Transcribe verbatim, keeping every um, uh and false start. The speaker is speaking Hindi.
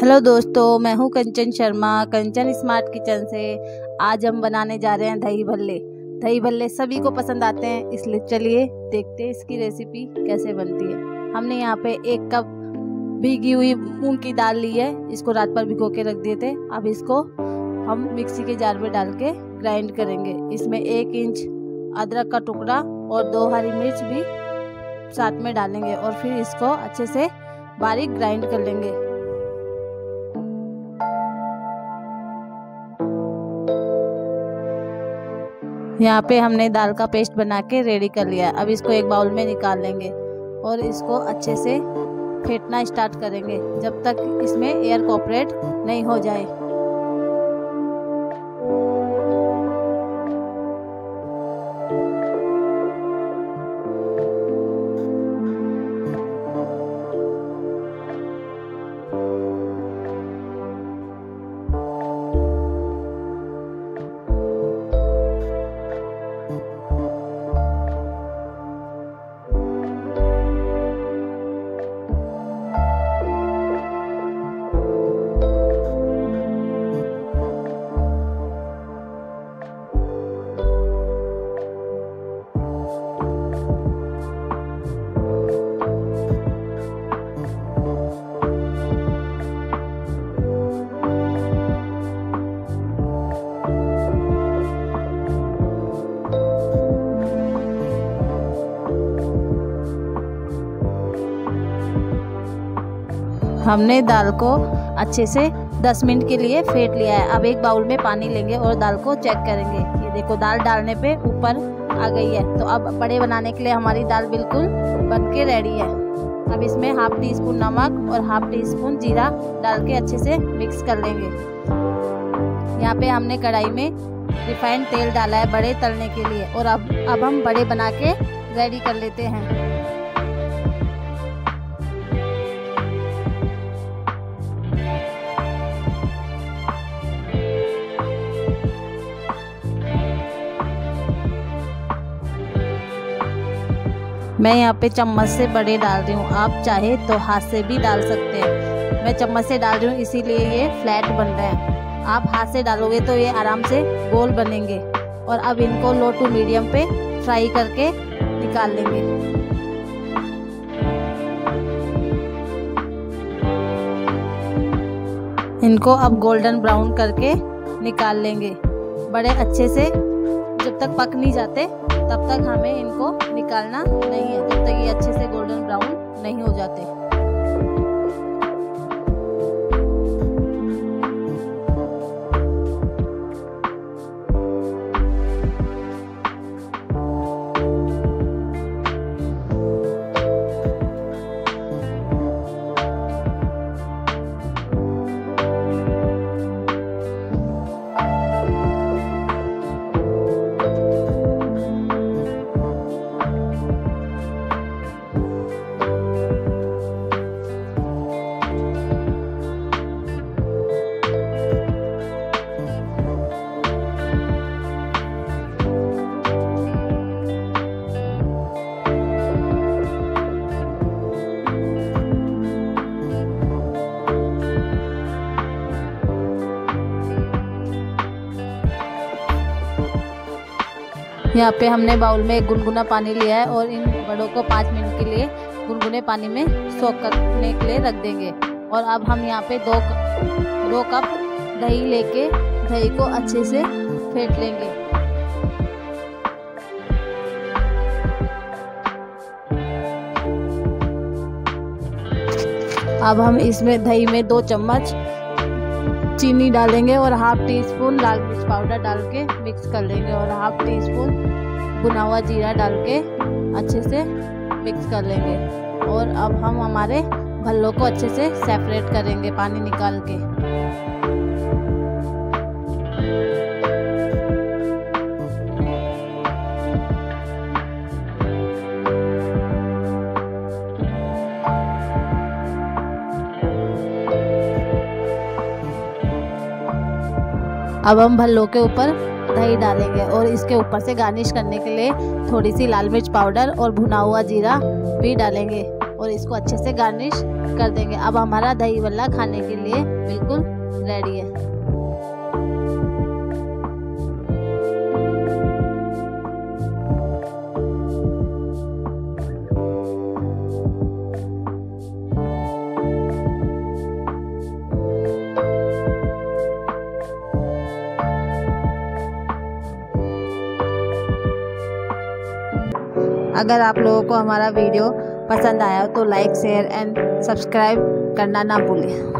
हेलो दोस्तों, मैं हूँ कंचन शर्मा, कंचन स्मार्ट किचन से। आज हम बनाने जा रहे हैं दही भल्ले। दही भल्ले सभी को पसंद आते हैं, इसलिए चलिए देखते हैं इसकी रेसिपी कैसे बनती है। हमने यहाँ पे एक कप भीगी हुई मूंग की दाल ली है, इसको रात भर भिगो के रख दिए थे। अब इसको हम मिक्सी के जार में डाल के ग्राइंड करेंगे। इसमें एक इंच अदरक का टुकड़ा और दो हरी मिर्च भी साथ में डालेंगे और फिर इसको अच्छे से बारीक ग्राइंड कर लेंगे। यहाँ पे हमने दाल का पेस्ट बना के रेडी कर लिया है। अब इसको एक बाउल में निकाल लेंगे और इसको अच्छे से फेंटना स्टार्ट करेंगे जब तक इसमें एयर कॉपरेट नहीं हो जाए। हमने दाल को अच्छे से दस मिनट के लिए फेंट लिया है। अब एक बाउल में पानी लेंगे और दाल को चेक करेंगे। ये देखो, दाल डालने पे ऊपर आ गई है। तो अब बड़े बनाने के लिए हमारी दाल बिल्कुल बन के रेडी है। अब इसमें हाफ टी स्पून नमक और हाफ टी स्पून जीरा डाल के अच्छे से मिक्स कर लेंगे। यहाँ पे हमने कढ़ाई में रिफाइंड तेल डाला है बड़े तलने के लिए। और अब अब हम बड़े बना के रेडी कर लेते हैं। मैं यहाँ पे चम्मच से बड़े डाल रही हूँ, आप चाहे तो हाथ से भी डाल सकते हैं। मैं चम्मच से डाल रही हूँ इसीलिए ये फ्लैट बन रहे हैं। आप हाथ से डालोगे तो ये आराम से गोल बनेंगे। और अब इनको लो टू मीडियम पे फ्राई करके निकाल लेंगे। इनको अब गोल्डन ब्राउन करके निकाल लेंगे। बड़े अच्छे से जब तक पक नहीं जाते तब तक हमें इनको निकालना नहीं है, जब तक ये अच्छे से गोल्डन ब्राउन नहीं हो जाते। यहाँ पे हमने बाउल में एक गुनगुना पानी लिया है और इन बड़ों को पाँच मिनट के लिए गुनगुने पानी में सोक करने के लिए रख देंगे। और अब हम यहाँ पे दो दो कप दही लेके दही को अच्छे से फेंट लेंगे। अब हम इसमें दही में दो चम्मच चीनी डालेंगे और हाफ टी स्पून लाल मिर्च पाउडर डाल के मिक्स कर लेंगे और हाफ टी स्पून भुना हुआ जीरा डाल के अच्छे से मिक्स कर लेंगे। और अब हम हमारे भल्लों को अच्छे से सेपरेट करेंगे पानी निकाल के। अब हम भल्लों के ऊपर दही डालेंगे और इसके ऊपर से गार्निश करने के लिए थोड़ी सी लाल मिर्च पाउडर और भुना हुआ जीरा भी डालेंगे और इसको अच्छे से गार्निश कर देंगे। अब हमारा दही बल्ला खाने के लिए बिल्कुल रेडी है। अगर आप लोगों को हमारा वीडियो पसंद आया तो लाइक शेयर एंड सब्सक्राइब करना ना भूलें।